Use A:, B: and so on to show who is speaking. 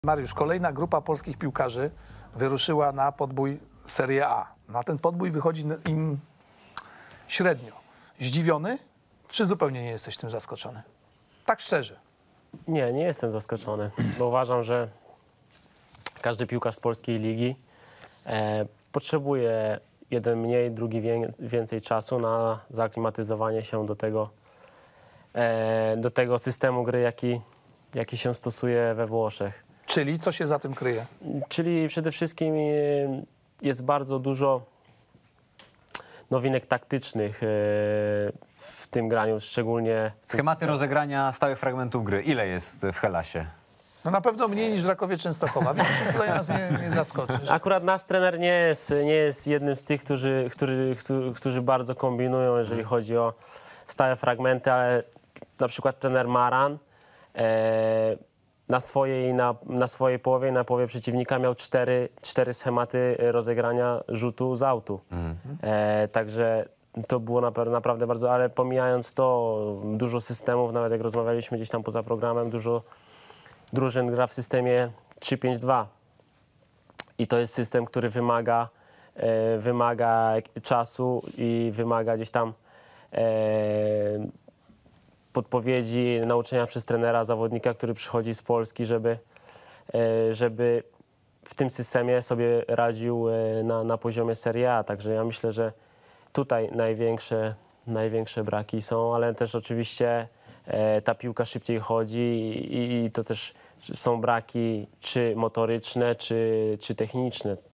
A: Mariusz, kolejna grupa polskich piłkarzy wyruszyła na podbój Serie A. Na ten podbój wychodzi im średnio. Zdziwiony, czy zupełnie nie jesteś tym zaskoczony? Tak szczerze.
B: Nie jestem zaskoczony, bo uważam, że każdy piłkarz z polskiej ligi potrzebuje jeden mniej, drugi więcej czasu na zaaklimatyzowanie się do tego systemu gry, jaki się stosuje we Włoszech.
A: Czyli co się za tym kryje?
B: Czyli przede wszystkim jest bardzo dużo nowinek taktycznych w tym graniu, szczególnie...
C: Schematy rozegrania stałych fragmentów gry. Ile jest w Helasie?
A: No na pewno mniej niż w Rakowie Częstochowa, więc tutaj nas nie zaskoczysz.
B: Akurat nasz trener nie jest jednym z tych, którzy bardzo kombinują, jeżeli chodzi o stałe fragmenty, ale na przykład trener Maran na swojej połowie i na połowie przeciwnika miał cztery schematy rozegrania rzutu z autu. Także to było naprawdę bardzo, ale pomijając to, dużo systemów, nawet jak rozmawialiśmy gdzieś tam poza programem, dużo drużyn gra w systemie 3-5-2. I to jest system, który wymaga czasu i wymaga gdzieś tam podpowiedzi, nauczenia przez trenera, zawodnika, który przychodzi z Polski, żeby w tym systemie sobie radził na poziomie Serie A. Także ja myślę, że tutaj największe braki są, ale też oczywiście ta piłka szybciej chodzi i to też są braki czy motoryczne, czy techniczne.